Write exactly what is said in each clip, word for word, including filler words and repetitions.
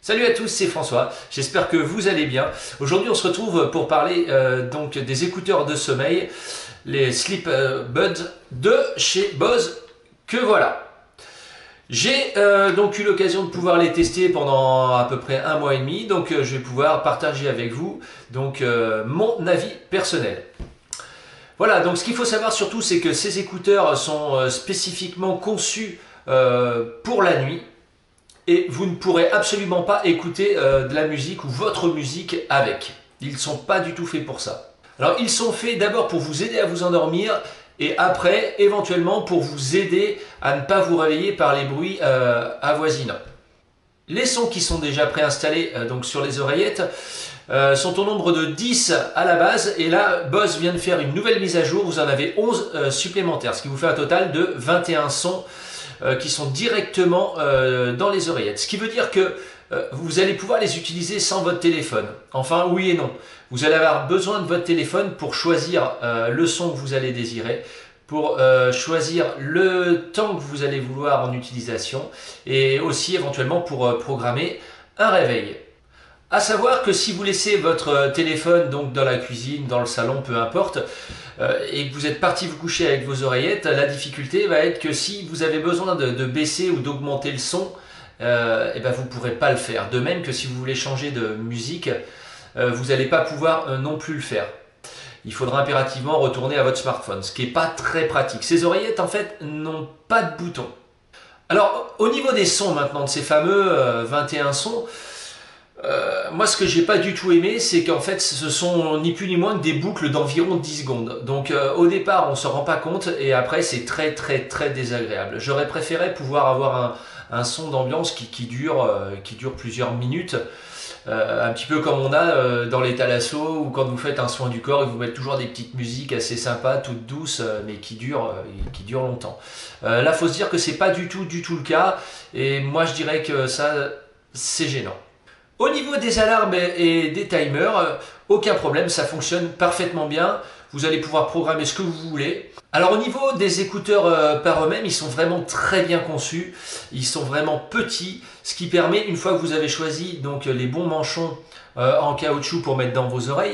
Salut à tous, c'est François, j'espère que vous allez bien. Aujourd'hui on se retrouve pour parler euh, donc des écouteurs de sommeil, les Sleep euh, Buds de chez Bose, que voilà. J'ai euh, donc eu l'occasion de pouvoir les tester pendant à peu près un mois et demi, donc euh, je vais pouvoir partager avec vous donc, euh, mon avis personnel. Voilà, donc ce qu'il faut savoir surtout c'est que ces écouteurs sont euh, spécifiquement conçus euh, pour la nuit. Et vous ne pourrez absolument pas écouter euh, de la musique ou votre musique avec. Ils ne sont pas du tout faits pour ça. Alors ils sont faits d'abord pour vous aider à vous endormir et après éventuellement pour vous aider à ne pas vous réveiller par les bruits euh, avoisinants. Les sons qui sont déjà préinstallés euh, donc sur les oreillettes euh, sont au nombre de dix à la base et là Bose vient de faire une nouvelle mise à jour, vous en avez onze euh, supplémentaires, ce qui vous fait un total de vingt et un sons Euh, qui sont directement euh, dans les oreillettes. Ce qui veut dire que euh, vous allez pouvoir les utiliser sans votre téléphone. Enfin, oui et non. Vous allez avoir besoin de votre téléphone pour choisir euh, le son que vous allez désirer, pour euh, choisir le temps que vous allez vouloir en utilisation et aussi éventuellement pour euh, programmer un réveil. À savoir que si vous laissez votre téléphone donc dans la cuisine, dans le salon, peu importe, euh, et que vous êtes parti vous coucher avec vos oreillettes, la difficulté va être que si vous avez besoin de, de baisser ou d'augmenter le son, euh, et ben vous ne pourrez pas le faire. De même que si vous voulez changer de musique, euh, vous n'allez pas pouvoir euh, non plus le faire. Il faudra impérativement retourner à votre smartphone, ce qui n'est pas très pratique. Ces oreillettes en fait n'ont pas de bouton. Alors au niveau des sons maintenant, de ces fameux euh, vingt et un sons, Euh, moi ce que j'ai pas du tout aimé c'est qu'en fait ce sont ni plus ni moins que des boucles d'environ dix secondes, donc euh, au départ on se rend pas compte et après c'est très très très désagréable. J'aurais préféré pouvoir avoir un, un son d'ambiance qui, qui, dure, euh, qui dure plusieurs minutes, euh, un petit peu comme on a euh, dans les thalassos ou quand vous faites un soin du corps, ils vous mettent toujours des petites musiques assez sympas, toutes douces, euh, mais qui durent, euh, qui durent longtemps. Euh, là faut se dire que c'est pas du tout du tout le cas et moi je dirais que ça c'est gênant. Au niveau des alarmes et des timers, aucun problème, ça fonctionne parfaitement bien. Vous allez pouvoir programmer ce que vous voulez. Alors au niveau des écouteurs par eux-mêmes, ils sont vraiment très bien conçus. Ils sont vraiment petits, ce qui permet, une fois que vous avez choisi donc, les bons manchons en caoutchouc pour mettre dans vos oreilles,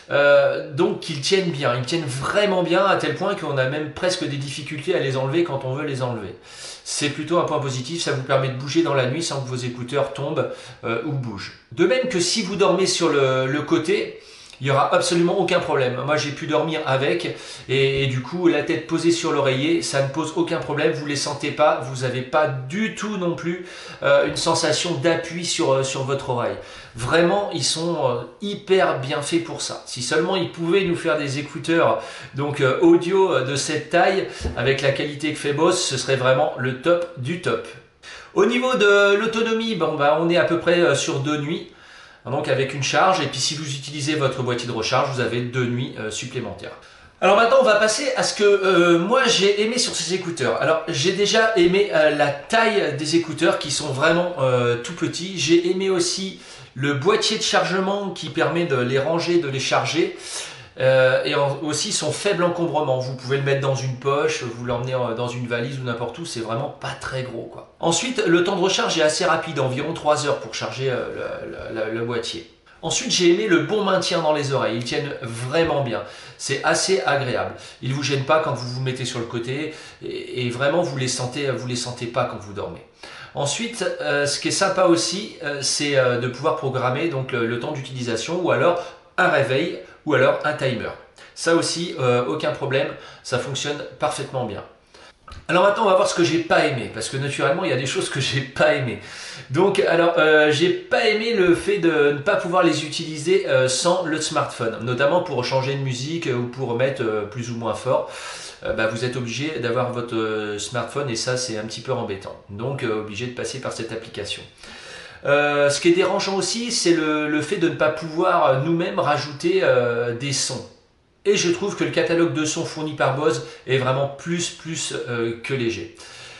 euh, donc qu'ils tiennent bien. Ils tiennent vraiment bien à tel point qu'on a même presque des difficultés à les enlever quand on veut les enlever. C'est plutôt un point positif, ça vous permet de bouger dans la nuit sans que vos écouteurs tombent euh, ou bougent. De même que si vous dormez sur le, le côté, il n'y aura absolument aucun problème. Moi j'ai pu dormir avec et, et du coup la tête posée sur l'oreiller, ça ne pose aucun problème, vous ne les sentez pas, vous n'avez pas du tout non plus euh, une sensation d'appui sur, sur votre oreille. Vraiment ils sont euh, hyper bien faits pour ça. Si seulement ils pouvaient nous faire des écouteurs donc euh, audio de cette taille avec la qualité que fait Bose, ce serait vraiment le top du top. Au niveau de l'autonomie, bon, bah, on est à peu près sur deux nuits. Donc avec une charge, et puis si vous utilisez votre boîtier de recharge, vous avez deux nuits euh, supplémentaires. Alors maintenant on va passer à ce que euh, moi j'ai aimé sur ces écouteurs. Alors j'ai déjà aimé euh, la taille des écouteurs qui sont vraiment euh, tout petits. J'ai aimé aussi le boîtier de chargement qui permet de les ranger, de les charger. Euh, et en, aussi son faible encombrement. Vous pouvez le mettre dans une poche, vous l'emmener dans une valise ou n'importe où, c'est vraiment pas très gros, quoi. Ensuite, le temps de recharge est assez rapide, environ trois heures pour charger euh, le, le, le, le boîtier. Ensuite, j'ai aimé le bon maintien dans les oreilles, ils tiennent vraiment bien. C'est assez agréable. Ils ne vous gênent pas quand vous vous mettez sur le côté et, et vraiment vous les sentez, vous les sentez pas quand vous dormez. Ensuite, euh, ce qui est sympa aussi, euh, c'est euh, de pouvoir programmer donc, le, le temps d'utilisation ou alors un réveil ou alors un timer. Ça aussi, euh, aucun problème, ça fonctionne parfaitement bien. Alors maintenant, on va voir ce que j'ai pas aimé, parce que naturellement, il y a des choses que j'ai pas aimé. Donc, alors, euh, j'ai pas aimé le fait de ne pas pouvoir les utiliser euh, sans le smartphone, notamment pour changer de musique ou pour mettre euh, plus ou moins fort. Euh, bah, vous êtes obligé d'avoir votre euh, smartphone et ça, c'est un petit peu embêtant. Donc, euh, obligé de passer par cette application. Euh, ce qui est dérangeant aussi, c'est le, le fait de ne pas pouvoir nous-mêmes rajouter euh, des sons. Et je trouve que le catalogue de sons fourni par Bose est vraiment plus, plus euh, que léger.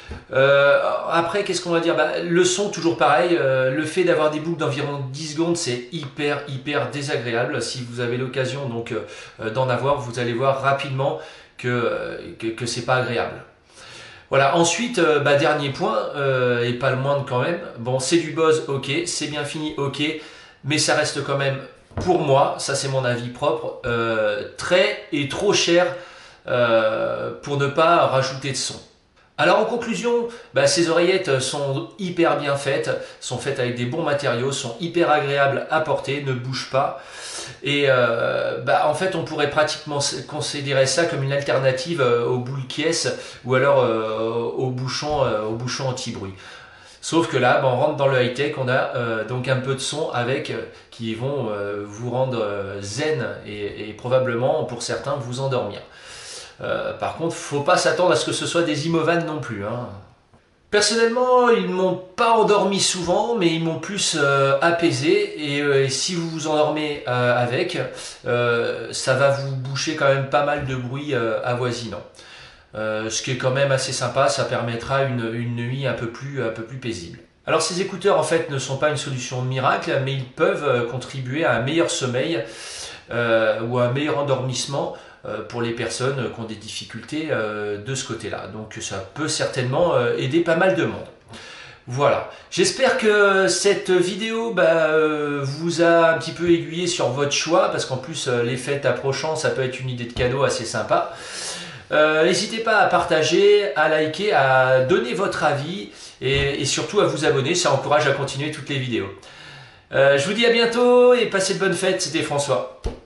Euh, après, qu'est-ce qu'on va dire, bah, le son, toujours pareil, euh, le fait d'avoir des boucles d'environ dix secondes, c'est hyper, hyper désagréable. Si vous avez l'occasion donc euh, d'en avoir, vous allez voir rapidement que, euh, que, que c'est pas agréable. Voilà, ensuite, euh, bah, dernier point, euh, et pas le moindre quand même, bon c'est du Bose, ok, c'est bien fini, ok, mais ça reste quand même, pour moi, ça c'est mon avis propre, euh, très et trop cher euh, pour ne pas rajouter de son. Alors en conclusion, bah, ces oreillettes sont hyper bien faites, sont faites avec des bons matériaux, sont hyper agréables à porter, ne bougent pas. Et euh, bah, en fait, on pourrait pratiquement considérer ça comme une alternative aux boules caisses ou alors euh, aux bouchons, euh, aux bouchons anti-bruit. Sauf que là, bah, on rentre dans le high-tech, on a euh, donc un peu de son avec euh, qui vont euh, vous rendre euh, zen et, et probablement pour certains vous endormir. Euh, par contre, faut pas s'attendre à ce que ce soit des Imovan non plus. Hein. Personnellement, ils m'ont pas endormi souvent, mais ils m'ont plus euh, apaisé. Et, euh, et si vous vous endormez euh, avec, euh, ça va vous boucher quand même pas mal de bruit euh, avoisinant. Euh, ce qui est quand même assez sympa, ça permettra une, une nuit un peu, plus, un peu plus paisible. Alors ces écouteurs en fait ne sont pas une solution miracle, mais ils peuvent contribuer à un meilleur sommeil euh, ou à un meilleur endormissement pour les personnes qui ont des difficultés de ce côté-là. Donc ça peut certainement aider pas mal de monde. Voilà, j'espère que cette vidéo bah, euh, vous a un petit peu aiguillé sur votre choix, parce qu'en plus euh, les fêtes approchant, ça peut être une idée de cadeau assez sympa. Euh, N'hésitez pas à partager, à liker, à donner votre avis et, et surtout à vous abonner, ça encourage à continuer toutes les vidéos. Euh, je vous dis à bientôt et passez de bonnes fêtes, c'était François.